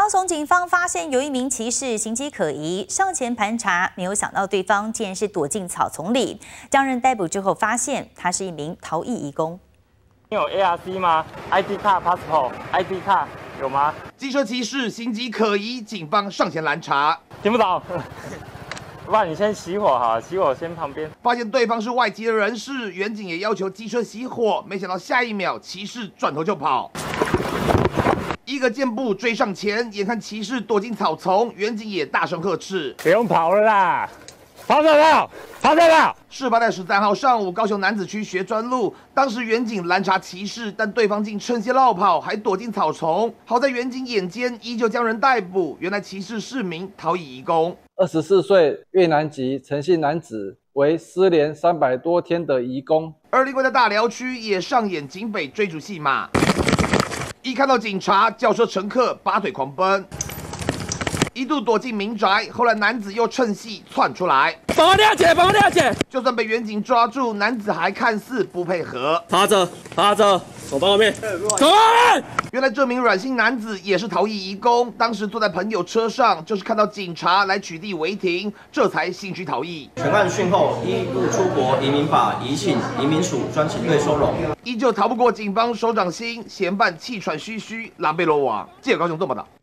高雄警方发现有一名骑士形迹可疑，上前盘查，没有想到对方竟然是躲进草丛里。将人逮捕之后，发现他是一名逃逸移工。 你有 ARC 吗 ？ID 卡、passport、ID 卡有吗？ 机车骑士形迹可疑，警方上前拦查。 听不懂。不然你先熄火好，熄火先旁边。 发现对方是外籍的人士，远警也要求机车熄火，没想到下一秒骑士转头就跑。一个箭步追上前，眼看骑士躲进草丛，远警也大声呵斥：“ 不用跑了啦，跑得到，跑得到！” 事发在13号上午，高雄楠梓区学专路，当时远警拦查骑士，但对方竟趁机落跑，还躲进草丛。好在远警眼尖，依旧将人逮捕。原来骑士是名逃逸移工 ，24岁越南籍陈姓男子，为失联300多天的移工。 而另外在大寮区也上演警匪追逐戏码。一看到警察，轿车乘客拔腿狂奔，一度躲进民宅，后来男子又趁隙窜出来， 帮我谅解，帮我谅解。 就算被远警抓住，男子还看似不配合， 趴着，趴着，手帮后面，手帮后面。 原来这名阮姓男子也是逃逸移工，当时坐在朋友车上，就是看到警察来取缔违停，这才心虚逃逸。 全案讯后，依入出国移民法移请移民署专请队收容， 依旧逃不过警方手掌心，嫌犯气喘吁吁，狼狈落网。记者高雄做报道。